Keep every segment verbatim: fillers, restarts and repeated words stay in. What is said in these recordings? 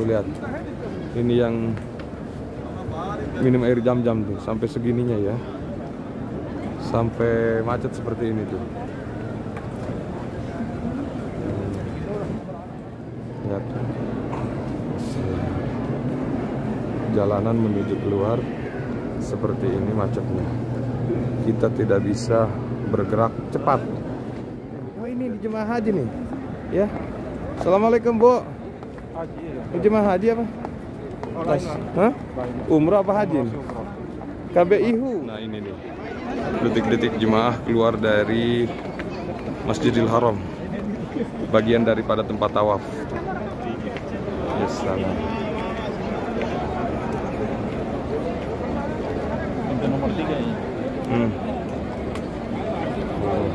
lihat. Ini yang minum air jam-jam tuh, sampai segininya ya. Sampai macet seperti ini tuh. Lihat. Jalanan menuju keluar seperti ini macetnya. Kita tidak bisa bergerak cepat. Oh, ini di jemaah haji nih. Ya. Assalamualaikum, Bu. Haji ya. Jemaah haji apa? Tas. Hah? Umrah apa haji? K B I H U. Nah, ini nih. Detik-detik jemaah keluar dari Masjidil Haram. Bagian daripada tempat tawaf. Yes, salam. Nomor tiga ini. Hmm. Oh.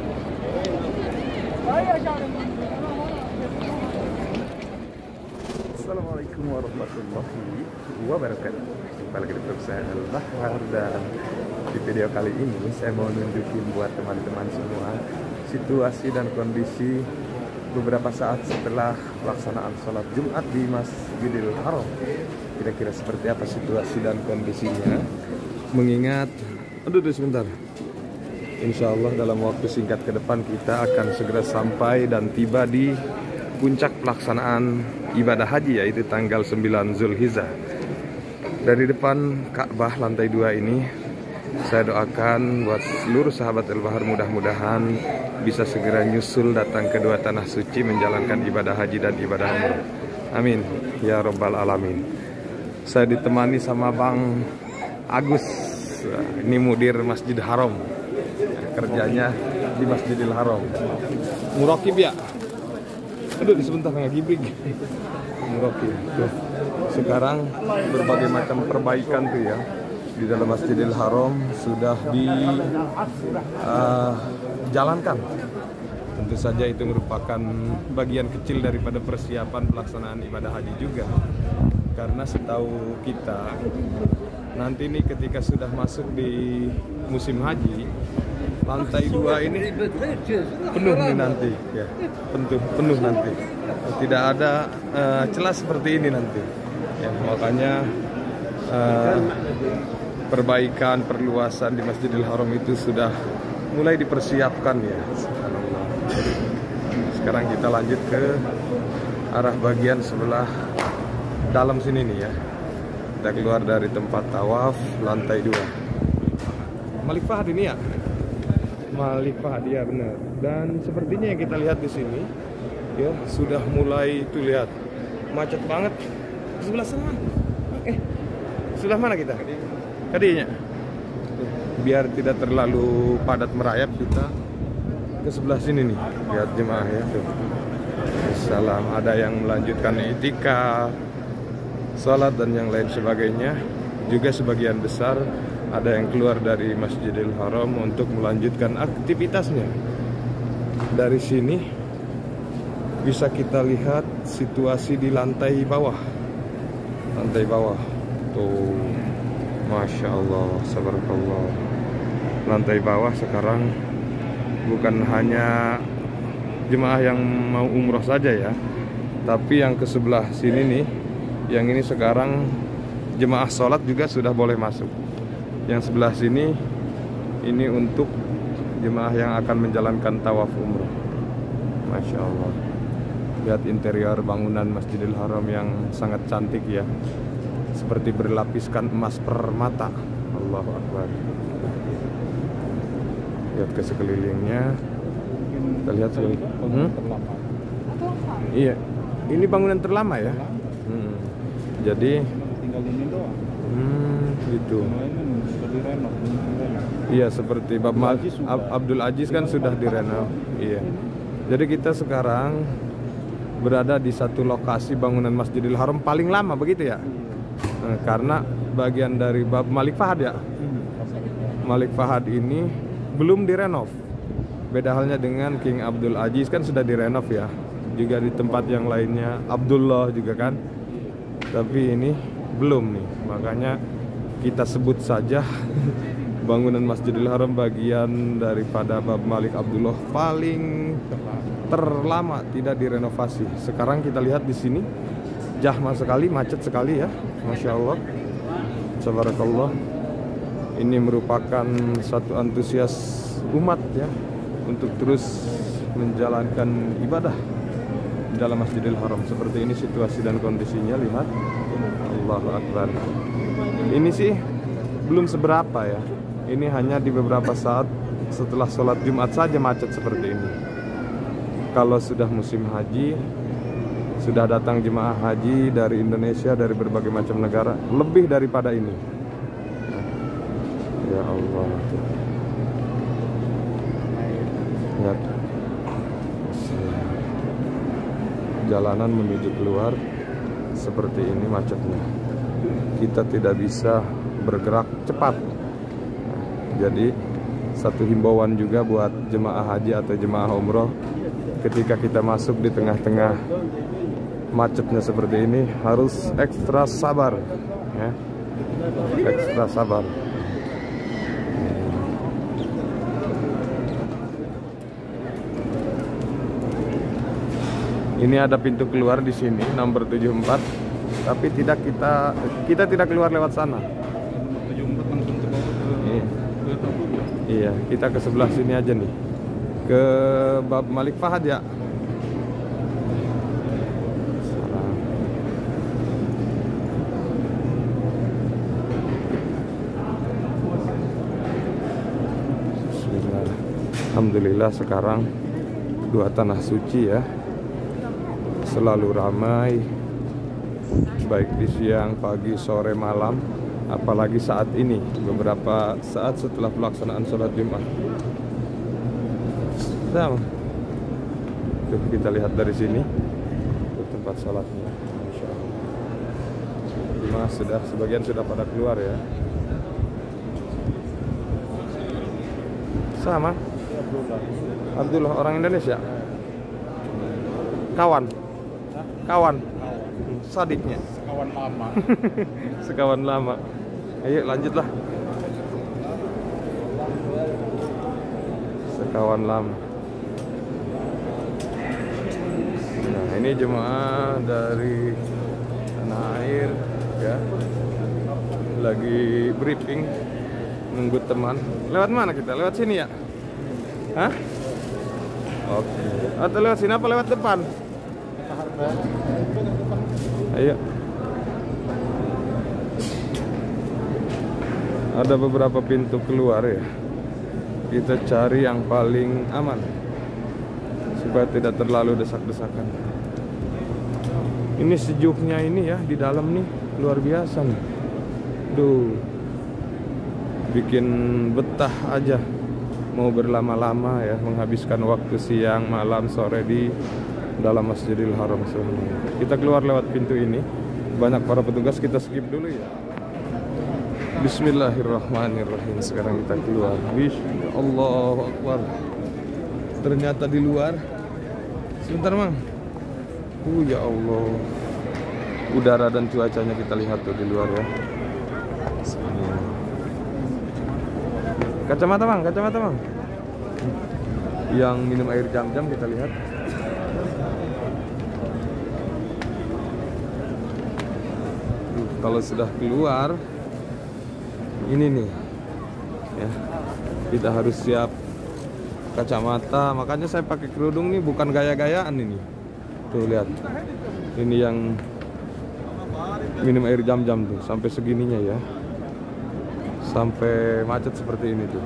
Assalamualaikum warahmatullahi wabarakatuh. Kembali lagi di saya Al-Bahar, dan di video kali ini saya mau nunjukin buat teman-teman semua situasi dan kondisi beberapa saat setelah pelaksanaan sholat Jumat di Masjidil Haram. Kira-kira seperti apa situasi dan kondisinya, mengingat aduh, aduh sebentar, insya Allah dalam waktu singkat ke depan kita akan segera sampai dan tiba di puncak pelaksanaan ibadah haji, yaitu tanggal sembilan Zulhijjah. Dari depan Ka'bah lantai dua ini, saya doakan buat seluruh sahabat Al-Bahar, mudah-mudahan bisa segera nyusul datang ke dua tanah suci menjalankan ibadah haji dan ibadah umrah. Amin ya Rabbal Alamin. Saya ditemani sama Bang Agus, ini mudir Masjid Haram, kerjanya di Masjidil Haram. Murokib ya? Aduh, sebentar nggak gibrig. Murokib. Sekarang berbagai macam perbaikan tuh ya di dalam Masjidil Haram sudah dijalankan. Uh, Tentu saja itu merupakan bagian kecil daripada persiapan pelaksanaan ibadah haji juga. Karena setahu kita nanti nih ketika sudah masuk di musim haji, lantai dua ini penuh nih nanti ya, penuh penuh nanti, tidak ada uh, celah seperti ini nanti ya. Makanya uh, perbaikan perluasan di Masjidil Haram itu sudah mulai dipersiapkan ya. Sekarang kita lanjut ke arah bagian sebelah dalam sini nih ya. Kita keluar dari tempat tawaf lantai dua. Malik Fahad ini ya? Malik Fahad ya, benar. Dan sepertinya yang kita lihat di sini ya sudah mulai itu, lihat macet banget. Sebelah sana. Eh, sebelah mana kita? Kadinya. Biar tidak terlalu padat merayap, kita ke sebelah sini nih. Lihat jemaah ya tuh. Salam, ada yang melanjutkan i'tikaf, salat dan yang lain sebagainya. Juga sebagian besar ada yang keluar dari Masjidil Haram untuk melanjutkan aktivitasnya. Dari sini bisa kita lihat situasi di lantai bawah. Lantai bawah tuh, Masya Allah, Subhanallah. Lantai bawah sekarang bukan hanya jemaah yang mau umroh saja ya, tapi yang ke sebelah sini nih, yang ini sekarang jemaah sholat juga sudah boleh masuk. Yang sebelah sini ini untuk jemaah yang akan menjalankan tawaf umroh. Masya Allah. Lihat interior bangunan Masjidil Haram yang sangat cantik ya, seperti berlapiskan emas permata. Allahu Akbar. Lihat ke sekelilingnya. Kita lihat sekali. Hmm? Iya, ini bangunan terlama ya. Hmm. Jadi Tinggal ini doang. Hmm, gitu. Iya, seperti Bab Mal Ab Abdul Aziz kan sudah direnov. Iya. Jadi kita sekarang berada di satu lokasi bangunan Masjidil Haram paling lama, begitu ya? Nah, karena bagian dari Bab Malik Fahad ya. Malik Fahad ini belum direnov. Beda halnya dengan King Abdul Aziz kan sudah direnov ya. Juga di tempat yang lainnya Abdullah juga kan. Tapi ini belum nih. Makanya kita sebut saja bangunan Masjidil Haram bagian daripada Bab Malik Abdullah paling terlama tidak direnovasi. Sekarang kita lihat di sini Jahma sekali, macet sekali ya, Masya Allah, Tabarakallah. Ini merupakan satu antusias umat ya untuk terus menjalankan ibadah di dalam Masjidil Haram. Seperti ini situasi dan kondisinya, lihat. Allahu Akbar. Ini sih belum seberapa ya. Ini hanya di beberapa saat setelah sholat Jumat saja macet seperti ini. Kalau sudah musim haji, sudah datang jemaah haji dari Indonesia, dari berbagai macam negara, lebih daripada ini. Ya Allah. Lihat. Jalanan menuju keluar seperti ini macetnya. Kita tidak bisa bergerak cepat. Jadi satu himbauan juga buat jemaah haji atau jemaah umroh, ketika kita masuk di tengah-tengah macetnya seperti ini harus ekstra sabar ya. Ekstra sabar. Ini ada pintu keluar di sini nomor tujuh puluh empat, tapi tidak kita kita tidak keluar lewat sana. tujuh puluh empat langsung ke bawah ke Iya. ke Tabuk ya. Iya, kita ke sebelah sini aja nih. Ke Bab Malik Fahad ya. Salam. Bismillah. Alhamdulillah sekarang dua tanah suci ya selalu ramai, baik di siang, pagi, sore, malam, apalagi saat ini beberapa saat setelah pelaksanaan sholat Jumat. Sama. Tuh kita lihat dari sini, tuh tempat sholatnya, Masya Allah. Jemaah sudah sebagian sudah pada keluar ya. Sama. Abdullah orang Indonesia. Kawan. Kawan. Sadiknya. Kawan lama. Sekawan lama. Ayo lanjutlah. Sekawan lama. Nah ini jemaah dari tanah air ya, lagi briefing, nunggu teman. Lewat mana kita? Lewat sini ya? Hah? Oke. Atau lewat sini apa lewat depan? Ayo. Ada beberapa pintu keluar ya. Kita cari yang paling aman supaya tidak terlalu desak-desakan. Ini sejuknya ini ya di dalam nih luar biasa nih. Duh. Bikin betah aja mau berlama-lama ya, menghabiskan waktu siang, malam, sore di dalam Masjidil Haram. Kita keluar lewat pintu ini. Banyak para petugas, kita skip dulu ya. Bismillahirrahmanirrahim. Sekarang kita keluar. Allahu Akbar. Ternyata di luar. Sebentar, Mang. Uh ya Allah. Udara dan cuacanya kita lihat tuh di luar ya. Kacamata, Mang, kacamata, Mang. Yang minum air jam-jam kita lihat. Kalau sudah keluar ini nih ya, kita harus siap kacamata. Makanya saya pakai kerudung nih, bukan gaya-gayaan ini. Tuh lihat, ini yang minum air jam-jam tuh sampai segininya ya, sampai macet seperti ini tuh.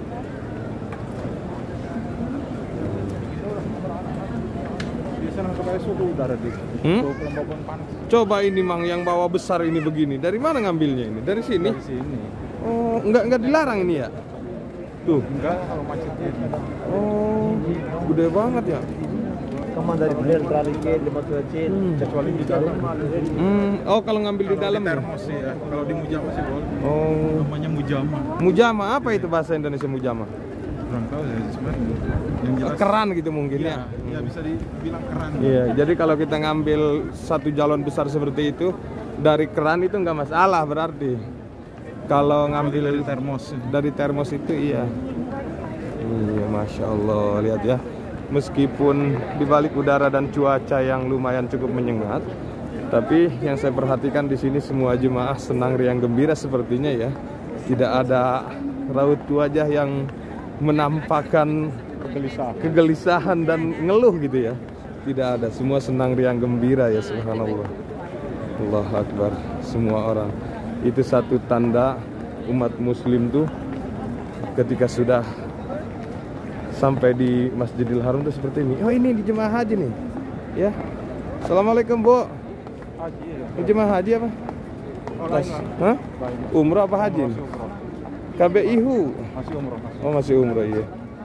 Suhu udara di Hmm? kelembaban panas. Coba ini Mang, yang bawa besar ini begini, dari mana ngambilnya ini? Dari sini? Dari sini. Oh, enggak enggak dilarang ini ya? Tuh. Enggak kalau macetnya. Oh, gede banget ya. Kamu dari beler teralikin lima kecil, Kecuali di dalam. Hmm, oh kalau ngambil di Kalau dalam di ya? termos sih ya. Kalau di mujama sih boleh. Oh, Namanya mujama. mujama apa itu bahasa Indonesia mujama? Kurang tahu ya sebenarnya. Yang jelas Keran gitu mungkin ya, ya. ya bisa dibilang keran. Iya, jadi kalau kita ngambil satu galon besar seperti itu dari keran itu nggak masalah berarti. Kalau ngambil dari termos. dari termos itu iya. Iya, Masya Allah, lihat ya. Meskipun dibalik udara dan cuaca yang lumayan cukup menyengat, Tapi yang saya perhatikan di sini semua jemaah senang riang gembira sepertinya ya. Tidak ada raut wajah yang menampakkan Kegelisahan. kegelisahan dan ngeluh gitu ya. Tidak ada, semua senang riang gembira ya, subhanallah. Allahu Akbar, semua orang. Itu satu tanda umat muslim tuh ketika sudah sampai di Masjidil Haram tuh seperti ini. Oh, ini di jemaah haji nih. Ya. Assalamualaikum, Bu. Haji ya. Ini jemaah haji apa? Oh, lain lah. Hah? Lain. Umroh apa haji? Masih umroh. K B I H U. Masih umroh. Masih. Oh, masih umroh, iya.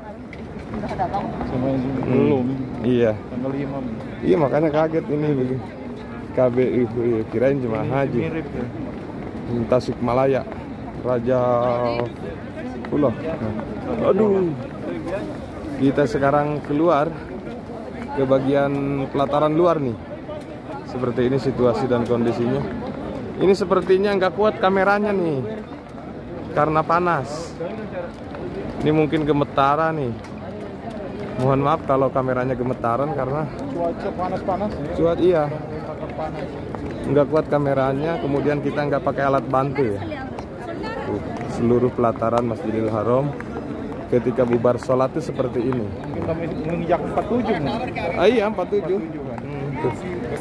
Sama yang Hmm. belum. Iya. Tanggal lima. Iya, makanya kaget ini begini. K B I H U, iya. Kirain jemaah haji. Mirip ya. Tasikmalaya, Raja Pulau. Aduh. Kita sekarang keluar ke bagian pelataran luar nih. Seperti ini situasi dan kondisinya. Ini sepertinya nggak kuat kameranya nih, karena panas. Ini mungkin gemetaran nih. Mohon maaf kalau kameranya gemetaran karena Cuaca panas-panas ya. cuaca iya. Panas. Nggak kuat kameranya, kemudian kita nggak pakai alat bantu ya. Tuh, seluruh pelataran Masjidil Haram ketika bubar sholat itu seperti ini. Kita menginjak empat puluh tujuh nih. Ah, iya, empat puluh tujuh. Hmm, tuh.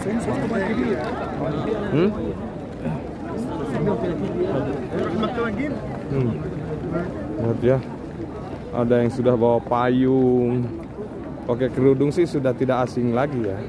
Hmm? Hmm. Lihat ya, ada yang sudah bawa payung, pakai kerudung sih sudah tidak asing lagi ya.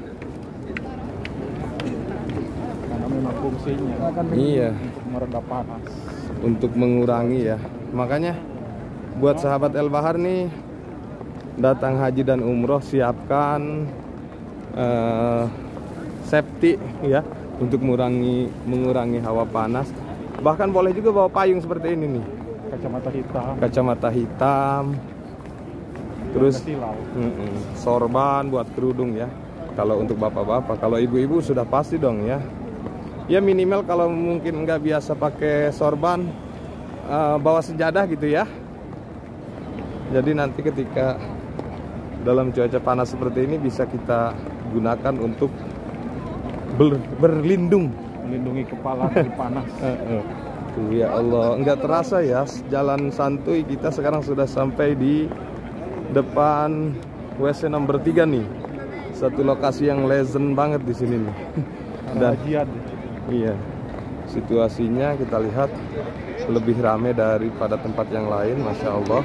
Karena memang fungsinya Iya, untuk meredam panas. untuk mengurangi ya. Makanya buat sahabat El Bahar nih, datang haji dan umroh siapkan uh, safety ya, untuk mengurangi mengurangi hawa panas. Bahkan boleh juga bawa payung seperti ini nih, Kacamata hitam. kacamata hitam, terus Silau. mm-mm, sorban buat kerudung ya. Kalau untuk bapak-bapak, kalau ibu-ibu sudah pasti dong ya. Ya minimal kalau mungkin nggak biasa pakai sorban, uh, bawa sejadah gitu ya. Jadi nanti ketika dalam cuaca panas seperti ini bisa kita gunakan untuk ber, berlindung. Melindungi kepala dari panas. Tuh, ya Allah, nggak terasa ya, jalan santuy kita sekarang sudah sampai di depan W C nomor tiga nih. Satu lokasi yang legend banget di sini nih. Dan Hajian. iya, situasinya kita lihat lebih ramai daripada tempat yang lain, masya Allah.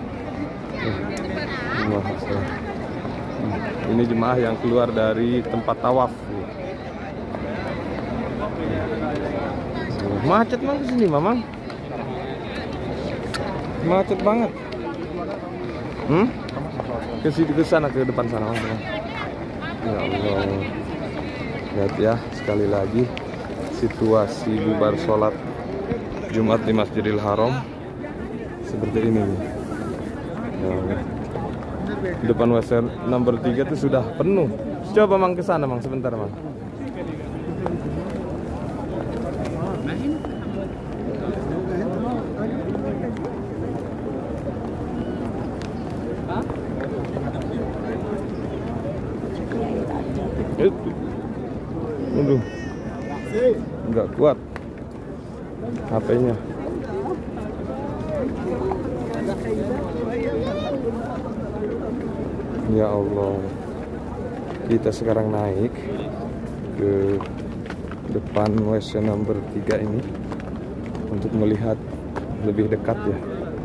Nah, ini jemaah yang keluar dari tempat tawaf. Macet banget sini, Mamang. Macet banget. Hmm? Ke sini, ke sana, ke depan sana, Mamang. Ya Allah. Lihat ya, sekali lagi situasi bubar sholat Jumat di Masjidil Haram seperti ini nih. Ya Allah. Depan W C nomor tiga itu sudah penuh. Coba Mang ke sana, Mang, sebentar, Mang. Itu. Aduh. Enggak kuat H P-nya. Ya Allah. Kita sekarang naik ke depan W C nomor tiga ini untuk melihat lebih dekat ya.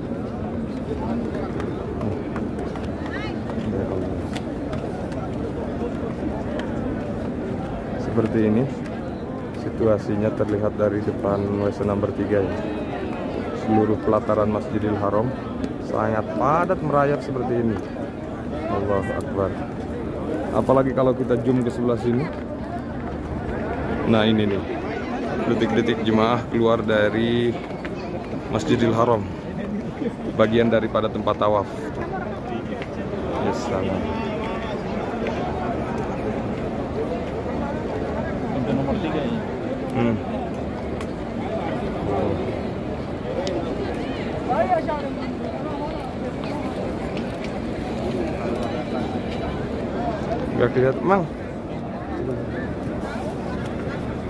Ya Allah. Seperti ini situasinya terlihat dari depan W C nomor tiga ya. Seluruh pelataran Masjidil Haram sangat padat merayap seperti ini. Allahu Akbar. Apalagi kalau kita zoom ke sebelah sini. Nah ini nih, detik-detik jemaah keluar dari Masjidil Haram, bagian daripada tempat tawaf. Yes, salam. Pintu nomor tiga ya. Hmm. Gak kelihatan, Mang.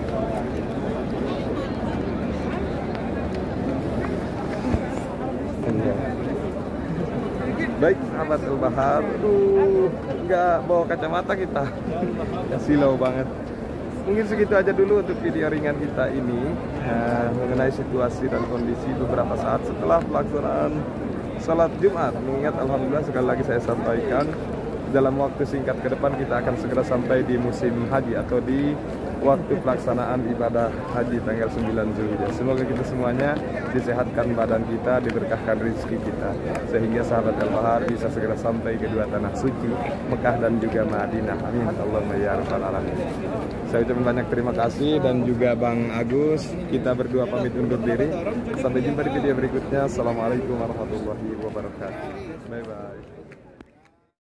Baik sahabat Al-Bahar, aduh, nggak bawa kacamata kita. Ya, silau banget. Mungkin segitu aja dulu untuk video ringan kita ini nah, mengenai situasi dan kondisi beberapa saat setelah pelaksanaan salat Jumat. Mengingat alhamdulillah sekali lagi saya sampaikan dalam waktu singkat ke depan kita akan segera sampai di musim haji atau di waktu pelaksanaan ibadah haji tanggal sembilan Zulhijjah. Semoga kita semuanya disehatkan badan kita, diberkahkan rezeki kita, sehingga sahabat Al-Bahar bisa segera sampai ke dua tanah suci Mekah dan juga Madinah. Amin Allahumma ya rabbal alamin. Saya ucapkan banyak terima kasih dan juga Bang Agus. Kita berdua pamit undur diri. Sampai jumpa di video berikutnya. Assalamualaikum warahmatullahi wabarakatuh. Bye bye.